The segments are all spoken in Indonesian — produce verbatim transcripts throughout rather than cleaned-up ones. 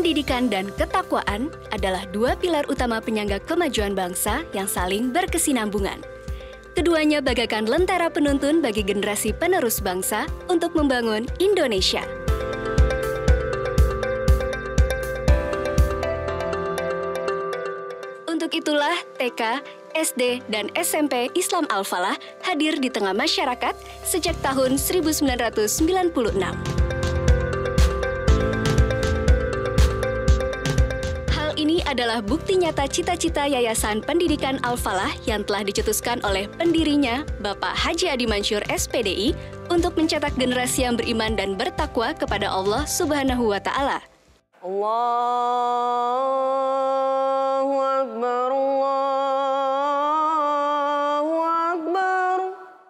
pendidikan dan ketakwaan adalah dua pilar utama penyangga kemajuan bangsa yang saling berkesinambungan. Keduanya bagaikan lentera penuntun bagi generasi penerus bangsa untuk membangun Indonesia. Untuk itulah T K, S D, dan S M P Islam Al-Falah hadir di tengah masyarakat sejak tahun seribu sembilan ratus sembilan puluh enam. Hal ini adalah bukti nyata cita-cita Yayasan Pendidikan Al-Falah yang telah dicetuskan oleh pendirinya, Bapak Haji Adi Mansur S P D I, untuk mencetak generasi yang beriman dan bertakwa kepada Allah Subhanahu wa Ta'ala. Allahu Akbar, Allahu Akbar,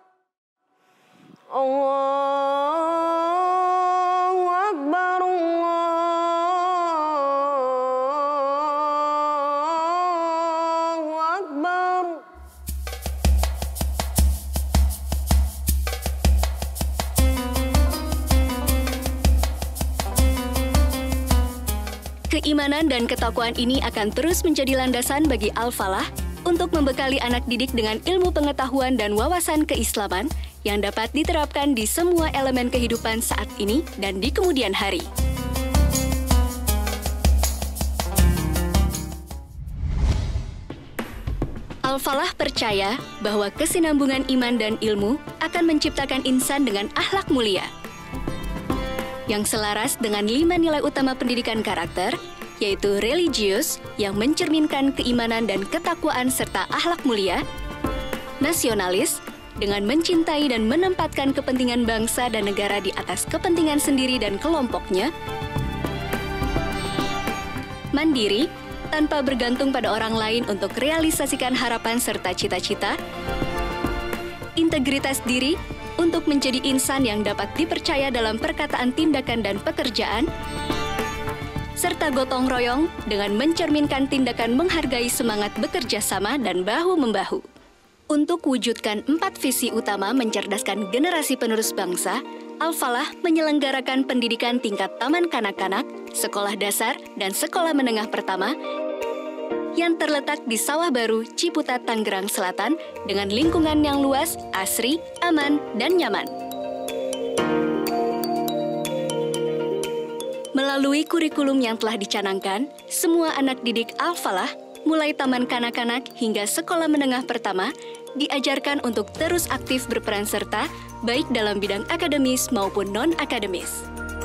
Allahu Akbar, Allahu Akbar. Keimanan dan ketakwaan ini akan terus menjadi landasan bagi Al-Falah untuk membekali anak didik dengan ilmu pengetahuan dan wawasan keislaman yang dapat diterapkan di semua elemen kehidupan saat ini dan di kemudian hari. Al-Falah percaya bahwa kesinambungan iman dan ilmu akan menciptakan insan dengan akhlak mulia, yang selaras dengan lima nilai utama pendidikan karakter, yaitu religius, yang mencerminkan keimanan dan ketakwaan serta akhlak mulia, nasionalis, dengan mencintai dan menempatkan kepentingan bangsa dan negara di atas kepentingan sendiri dan kelompoknya, mandiri, tanpa bergantung pada orang lain untuk realisasikan harapan serta cita-cita, integritas diri, untuk menjadi insan yang dapat dipercaya dalam perkataan, tindakan, dan pekerjaan, serta gotong royong dengan mencerminkan tindakan menghargai semangat bekerja sama dan bahu-membahu. Untuk wujudkan empat visi utama mencerdaskan generasi penerus bangsa, Al-Falah menyelenggarakan pendidikan tingkat taman kanak-kanak, sekolah dasar, dan sekolah menengah pertama yang terletak di Sawah Baru, Ciputat, Tangerang Selatan dengan lingkungan yang luas, asri, aman, dan nyaman. Melalui kurikulum yang telah dicanangkan, semua anak didik Al-Falah, mulai taman kanak-kanak hingga sekolah menengah pertama, diajarkan untuk terus aktif berperan serta, baik dalam bidang akademis maupun non-akademis.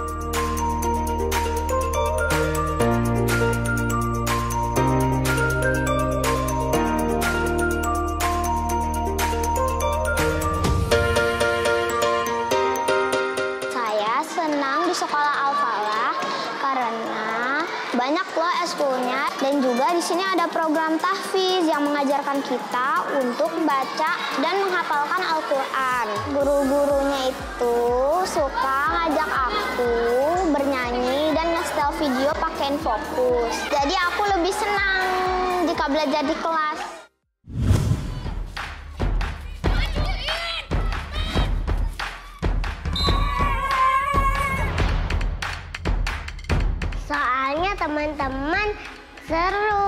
Banyak loh eskulnya, dan juga di sini ada program tahfiz yang mengajarkan kita untuk membaca dan menghafalkan Al-Quran. Guru-gurunya itu suka ngajak aku bernyanyi dan nge-setel video pakai Infokus. Jadi aku lebih senang jika belajar di kelas. Soalnya teman-teman seru.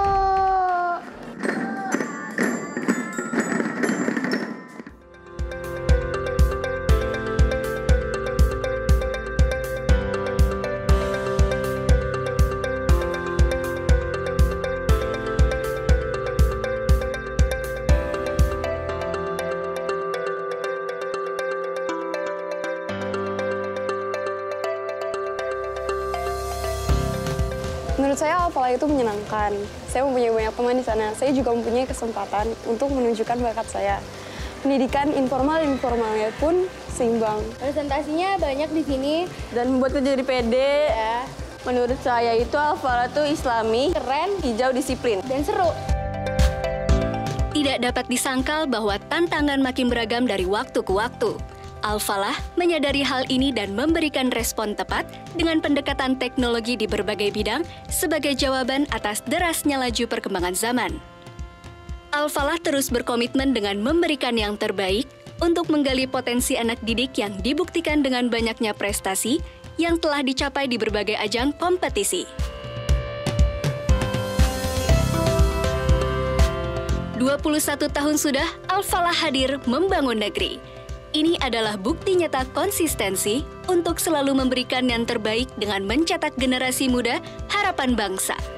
Menurut saya Al-Falah itu menyenangkan. Saya mempunyai banyak teman di sana. Saya juga mempunyai kesempatan untuk menunjukkan bakat saya. Pendidikan informal dan informalnya pun seimbang. Presentasinya banyak di sini dan membuat kita jadi pede. Ya. Menurut saya itu Al-Falah itu Islami, keren, hijau, disiplin, dan seru. Tidak dapat disangkal bahwa tantangan makin beragam dari waktu ke waktu. Al-Falah menyadari hal ini dan memberikan respon tepat dengan pendekatan teknologi di berbagai bidang sebagai jawaban atas derasnya laju perkembangan zaman. Al-Falah terus berkomitmen dengan memberikan yang terbaik untuk menggali potensi anak didik yang dibuktikan dengan banyaknya prestasi yang telah dicapai di berbagai ajang kompetisi. dua puluh satu tahun sudah Al-Falah hadir membangun negeri. Ini adalah bukti nyata konsistensi untuk selalu memberikan yang terbaik dengan mencetak generasi muda harapan bangsa.